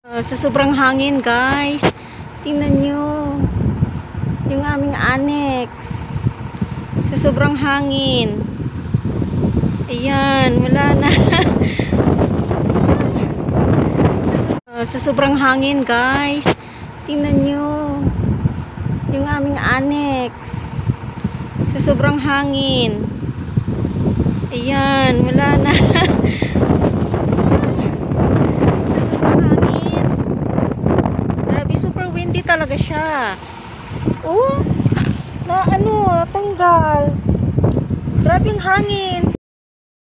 Sa sobrang hangin, guys, tingnan nyo yung aming annex. Sa sobrang hangin, ayan, wala na. Sa sobrang hangin, guys, tingnan nyo yung aming annex. Sa sobrang hangin, ayan, wala na. Windy talaga siya. Oh, tanggal. Grabe yung hangin.